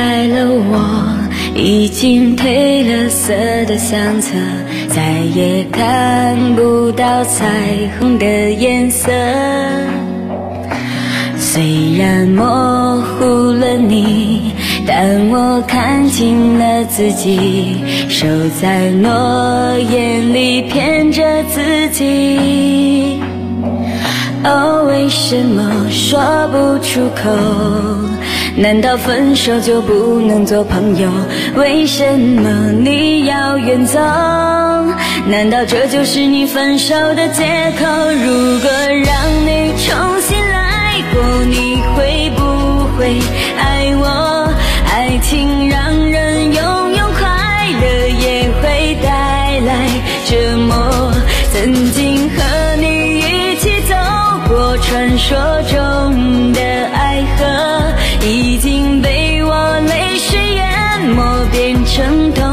开了我已经褪了色的相册，再也看不到彩虹的颜色。虽然模糊了你，但我看清了自己，守在诺言里骗着自己。哦，为什么说不出口？难道分手就不能做朋友？为什么你要远走？难道这就是你分手的借口？如果让你重新来过，你会不会爱我？爱情让人拥有快乐，也会带来折磨。曾经和你一起走过传说中的爱河，已经被我泪水淹没，变成痛。